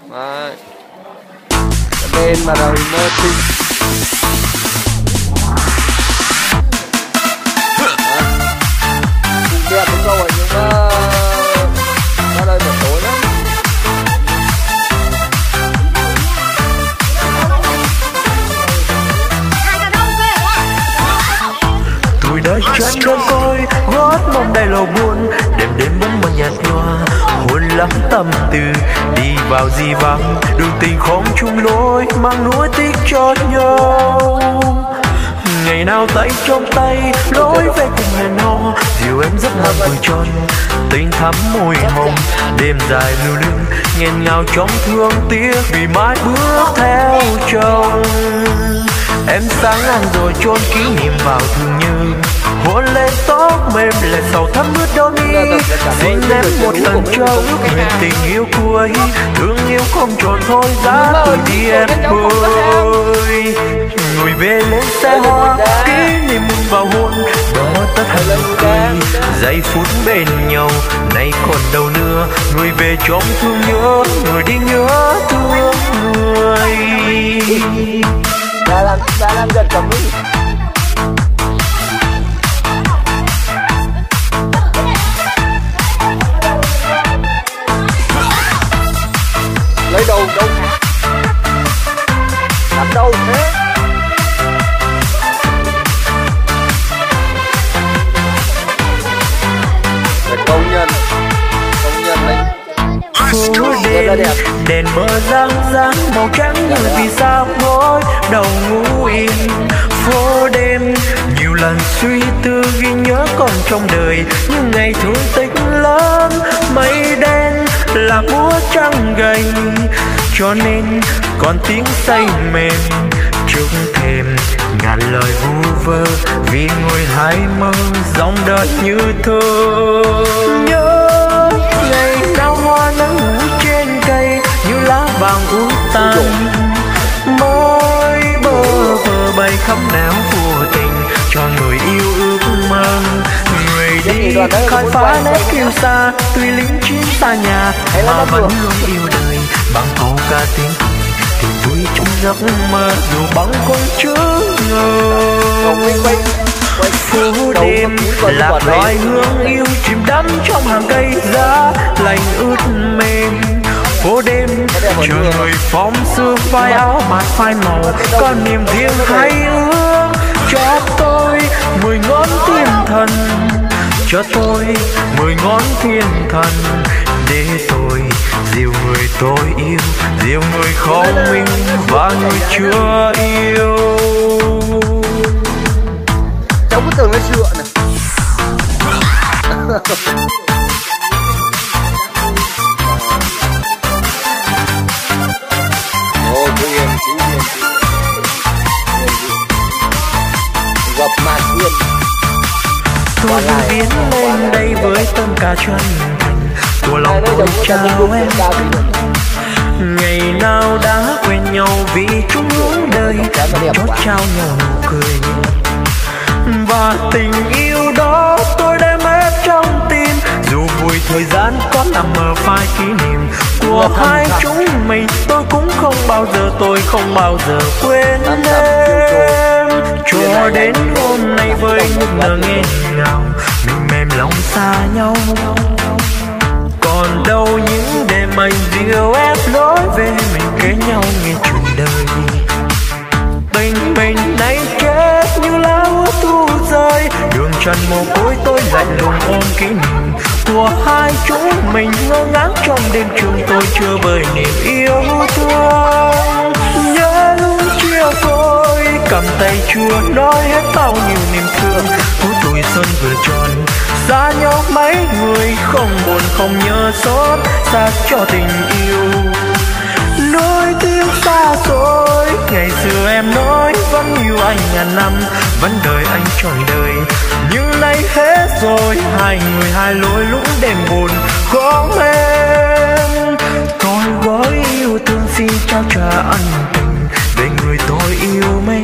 Đấy. Bên mà rồi mơ tinh. Đẹp đúng rồi nhưng mà ra đây buổi tối lắm. Tuổi đời chân đơn côi gót mong đầy lầu buồn, đêm đêm bóng mờ nhạt nhòa hôn lắm tâm tư, đi vào gì vắng đường tình không chung lối, mang nuối tiếc cho nhau. Ngày nào tay trong tay lối về cùng hẹn hò, dìu em giấc mơ vừa tròn tình thắm môi hồng, đêm dài lưu luyến nghẹn ngào trong thương tiếc vì mãi bước theo chồng. Em sáng ngang rồi chôn kỷ niệm vào thương như hôn lên tóc mềm lại sầu thắm ướt đôi mi. Xin em một lần cho ước nguyện tình yêu cuối, thương yêu không tròn thôi giá tôi đi em ơi. Ngồi về lên xe hoa kỷ niệm mừng vào hôn, đó tất hận cười giây phút bên nhau nay còn đâu nữa. Người về trong thương nhớ, người đi nhớ thương người. Đã làm gần cầm đi. Lấy đầu đâu làm đâu thế? Để công nhân lấy. Phố đêm đèn mờ răng răng màu trắng như vì sao ngồi đầu ngủ yên. Phố đêm nhiều lần suy tư ghi nhớ còn trong đời những ngày thương tích lớn. Mây đen là múa trăng gầy cho nên còn tiếng say mềm trước thềm ngàn lời vu vơ vì ngồi hai mơ dòng đời như thơ. Nhớ ngày nào hoa nắng trên cây như lá vàng uốn tàn, mới bơ vơ bay khắp nẻo vô tình cho người yêu ước mơ. Người đi khai phá nét kiêu xa, tuy lính chiến xa nhà mà vẫn luôn yêu đời bằng câu ca tiếng cười tìm vui trong giấc mơ dù bằng con chữ ngờ. Phố đêm lạc loài hương yêu chìm đắm trong hàng cây giá lạnh ướt mềm. Phố đêm chờ người phóng sương vai áo bạc phai màu có niềm riêng hay ước cho tôi 10 ngón thiên thần, cho tôi 10 ngón thiên thần để tôi dìu người tôi yêu, dìu người không minh và người chưa yêu. Cháu cứ tưởng nó dựa này. Ồ, chú Yên, gặp mặt Yên. Tôi biến lên đây với tâm cả chân thành của lòng tôi chào em. Ngày nào đã quen nhau vì chung hướng đời chót trao nhau nụ cười, và tình yêu đó tôi đem ép trong tim dù vùi thời gian có nằm ở phai kỷ niệm của hai chúng mình. Tôi cũng không bao giờ, tôi không bao giờ quên em cho đến hôm nay với những nở nghe ngào mình mềm lòng xa nhau. Còn đâu những đêm anh dìu ép lối về mình kể nhau nghe chuyện đời. Tình mình nay chết như lá úa thu rơi, đường trần mồ côi tôi lạnh lùng ôm kỷ niệm của hai chúng mình ngơ ngác trong đêm trường. Tôi chưa vơi niềm yêu thương, nhớ lúc chia phôi cầm tay chua nói hết bao nhiêu niềm thương. Phút tuổi xuân vừa tròn xa nhau mấy người không buồn không nhớ xót xa cho tình yêu. Nỗi tiếc xa xôi ngày xưa em nói vẫn yêu anh ngàn năm, vẫn đợi anh trọn đời nhưng nay hết rồi. Hai người hai lối lũng đêm buồn không em. Tôi gói yêu thương xin trao trả ân tình về người tôi yêu mình.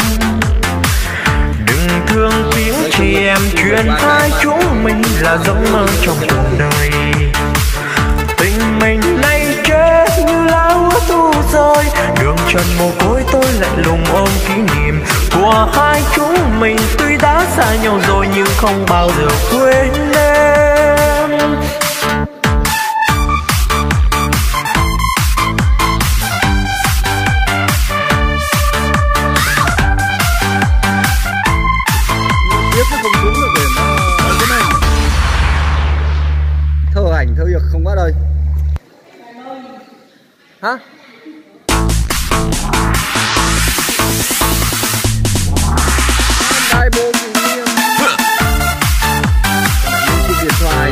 Đừng thương tiếng chị em chuyện hai chúng mình là giấc mơ trong cuộc đời. Tình mình nay chết như lá úa thu của hai chúng mình. Tuy đã xa nhau rồi nhưng không bao giờ quên em. Tiếp nó không xuống được để nó cái này thơ ảnh thơ việc không quá đời hả. Đại bộ kỷ niệm chiếc điện thoại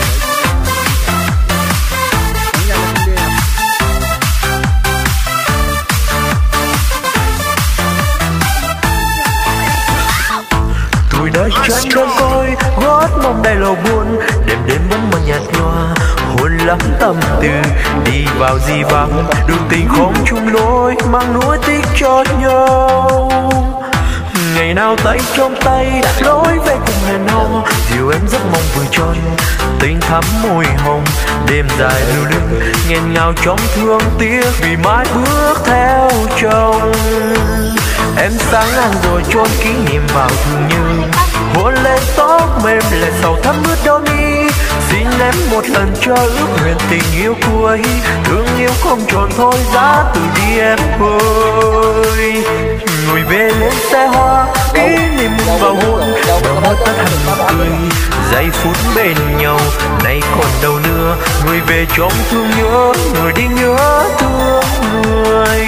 tôi đã chẳng đơn côi gót mong đầy lầu buồn. Đêm đêm bóng mờ nhạt nhòa hôn lắm tâm tư, đi vào di vắng đường tình không chung lối, mang nuối tiếc cho nhau. Ngày nào tay trong tay lối về cùng hẹn hò, dìu em giấc mong vừa tròn tình thắm môi hồng. Đêm dài lưu luyến nghẹn ngào trong thương tiếc vì mãi bước theo chồng. Em sáng ngang rồi chôn kỷ niệm vào thương như hôn lên tóc mềm lại sầu thắm ướt đau mi. Xin em một lần cho ước nguyện tình yêu cuối, thương yêu không tròn thôi giá từ đi em ơi. Ngồi về lên xe hoa kỷ niệm vào hôn, đôi môi tắt hẳn cười giây phút bên nhau nay còn đâu nữa. Người về trong thương nhớ, người đi nhớ thương người.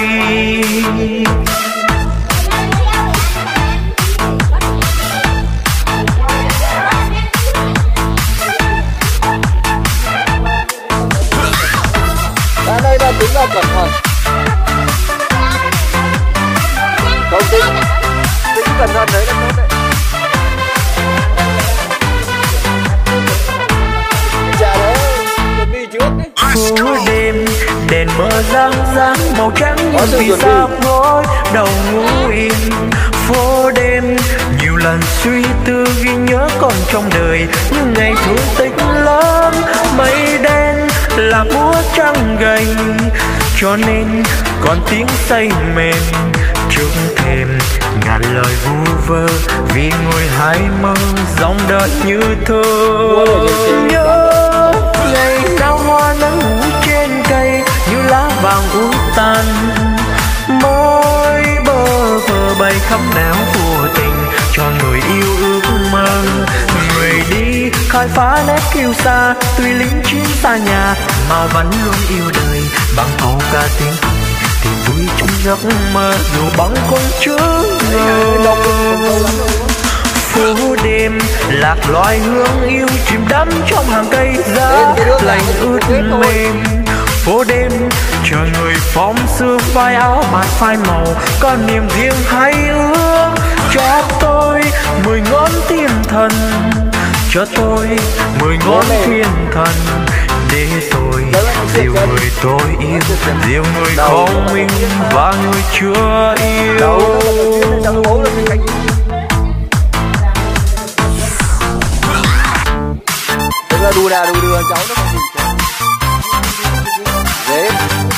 đây là tính là cẩn thận không tính cẩn thận đấy là tốt đấy. Dạ đấy chuẩn bị trước đấy. Phố đêm đèn mờ răng răng màu trắng như vì sao gối đầu ngủ yên. Phố đêm nhiều lần suy tư ghi nhớ còn trong đời những ngày thương tích lắm. Mây đen là búa trăng gầy cho nên còn tiếng say mềm trước thềm ngàn lời vu vơ vì ngồi hai mơ dòng đợt như thơ. Nhớ ngày nào hoa nắng ngủ trên cây như lá vàng út tan, môi bơ vơ bay khắp nẻo vô tình cho người yêu ước mơ. Người đi khai phá nét kiêu sa, tuy lính chiến xa nhà mà vẫn luôn yêu đời bằng câu ca tiếng thì vui trong giấc mơ dù bằng con chữ ngờ. Phố đêm lạc loài hương yêu chìm đắm trong hàng cây giá lạnh ướt mềm. Phố đêm chờ người phong sương vai áo bạt phai màu có niềm riêng hay ước. Cho tôi 10 ngón thiên thần, cho tôi 10 ngón thiên thần để tôi dìu người tôi yêu, dìu người không minh và người chưa yêu. Tức là đù đà đù đưa cháu nó không gì dễ.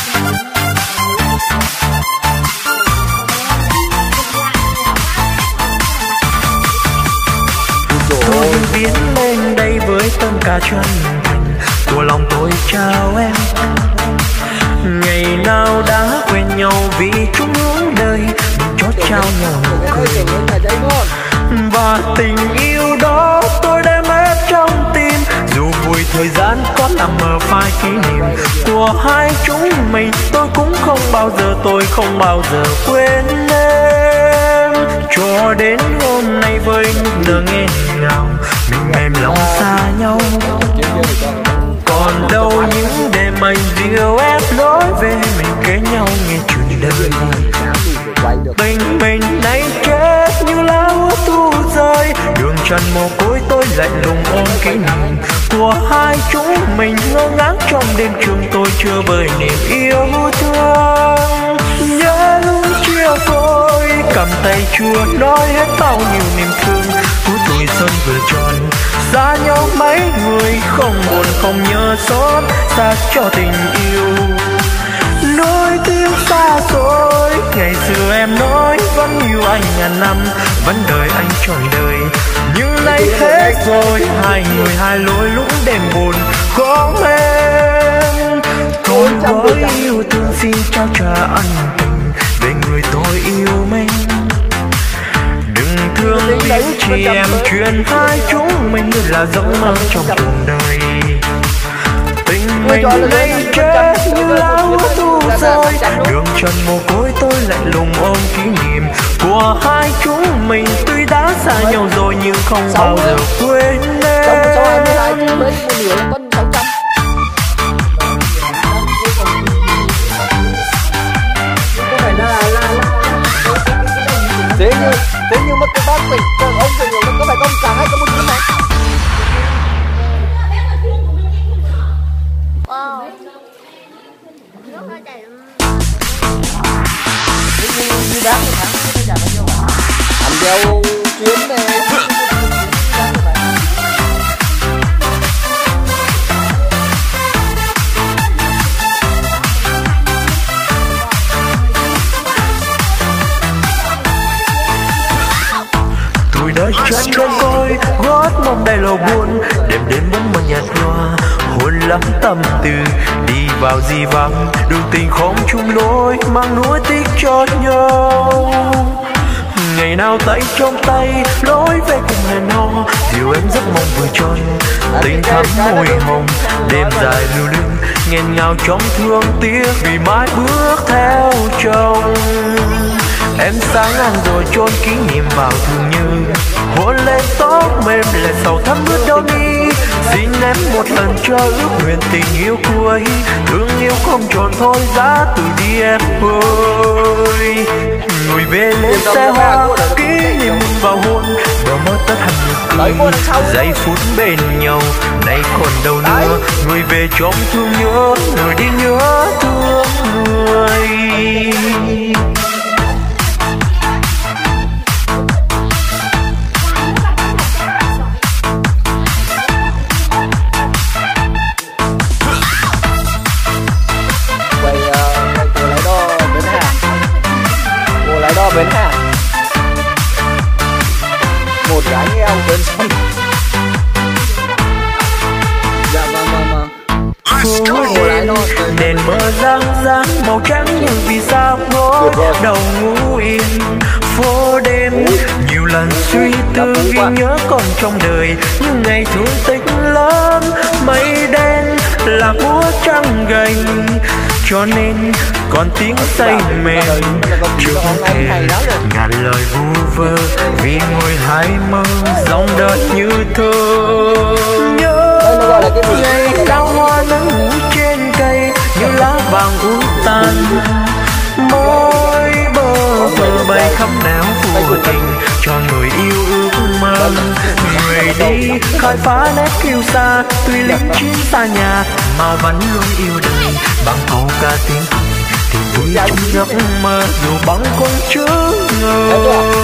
Tôi biến lên đây với tâm ca chân thành của lòng tôi chào em. Ngày nào đã quen nhau vì chung hướng đời mình chót trao nhau nụ cười. Và tình yêu đó tôi đem hết trong tim, dù vùi thời gian có nằm mờ phai kỷ niệm của hai chúng mình. Tôi cũng không bao giờ, tôi không bao giờ quên em. Cho đến hôm nay với nức nở nghẹn ngào mình mềm lòng xa nhau. Còn đâu những đêm anh dìu ép lối về mình kể nhau nghe chuyện đời. Tình mình nay chết như lá úa thu rơi, đường trần mồ côi tôi lạnh lùng ôm kỷ niệm của hai chúng mình. Ngơ ngác trong đêm trường tôi chưa vơi niềm yêu thương. Nhớ lúc chia phôi cầm tay chua nói hết bao nhiêu niềm thương. Cuối tuổi xuân vừa tròn xa nhau mấy người không buồn không nhớ xót xa cho tình yêu. Nỗi tiếng xa xôi ngày xưa em nói vẫn yêu anh dài ngàn năm vẫn đợi anh trọn đời. Nhưng nay hết rồi, hai người hai lối lúc đêm buồn không em. Tôi với yêu thương xin trao trả ân tình về người tôi yêu mình. Đừng thương yêu chị em, chuyện hai chúng mình như là giấc mơ trong cuộc đời. Tình mình nay chết như lá úa thu rơi, đường trần mồ côi tôi lạnh lùng ôm kỷ niệm của hai chúng mình. Tuy đã xa nhau rồi nhưng không bao giờ quên em. Thế nhưng mà cái bác mình ông thì có phải con cả hay có một đứa này. Như bác một tháng có trả bao nhiêu hả? Làm theo chuyến này. Đời chân đơn côi gót mong đầy lầu buồn, đêm đến bóng mờ nhạt nhòa hôn lắm tâm tư. Đi vào di vắng đường tình không chung lối, mang nuối tiếc cho nhau. Ngày nào tay trong tay lối về cùng hẹn hò, dìu em giấc mong vừa tròn tình thắm môi hồng. Đêm dài lưu luyến nghẹn ngào trong thương tiếc vì mãi bước theo chồng. Em sáng ngang rồi chôn kỷ niệm vào thương như hôn lên tóc mềm lệ sầu thắm ướt đôi mi. Xin em một lần cho ước nguyện tình yêu cuối, thương yêu không tròn thôi giá từ đi em ơi. Ngồi về lên xe hoa kỷ niệm vào hôn, bờ mơ tất hẳn nụ cười giây phút bên nhau nay còn đâu nữa. Người về trong thương nhớ, người đi nhớ thương người. Bến Hà một gái nghe ông bên sông. Dạ vâng. Đèn mờ răng răng màu trắng như vì sao ngó đầu ngủ yên phố đêm. Nhiều lần suy tư ghi nhớ còn trong đời những ngày thương tích lớn. Mây đen là múa trăng gành cho nên còn tiếng say mềm chưa thể ngàn lời vu vơ vì ngồi hai mơ dòng đời như thơ. Nhớ ngày đào hoa nắng ngủ trên cây như lá vàng uốn tan, môi bờ bay khắp nẻo phù tình cho người yêu ước mơ. Người đi khai phá nét kiêu sa, tuy lính chiến xa nhà mà vẫn luôn yêu đời bằng câu ca tiếng cười thì vui trong giấc mơ dù bóng con chớ ngờ.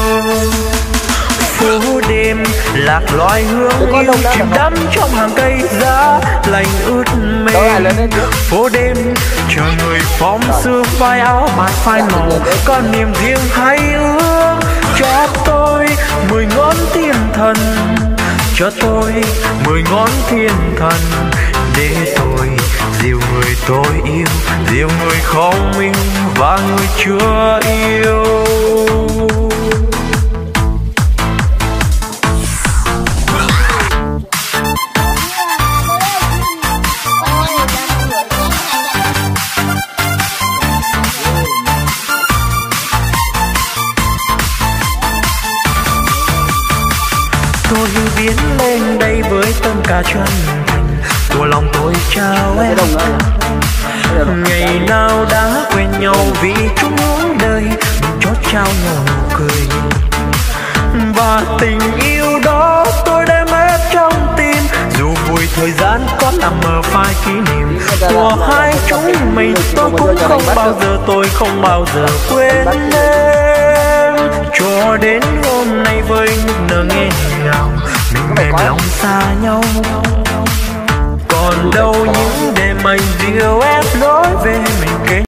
Phố đêm lạc loài hương yêu chìm đắm trong hàng cây giá lành ướt mềm. Phố đêm chờ người phóng xưa phai áo bạc phai màu, có niềm riêng hay ước cho tôi 10 ngón thiên thần, cho tôi 10 ngón thiên thần để tôi dìu người tôi yêu, dìu người không yêu và người chưa yêu. Tôi biến lên đây với tâm cả chân thành của lòng tôi trao em. Ngày nào đã quen nhau vì chung hướng đời mình chót trao nhau nụ cười. Và tình yêu đó tôi đem hết trong tim, dù vùi thời gian có nằm ở phai kỷ niệm của hai chúng mình. Tôi cũng không bao giờ quên em. Cho đến hôm nay với nước nở nghe ngào mình mềm lòng xa nhau. Còn đâu những đêm anh dìu ép lối về mình kể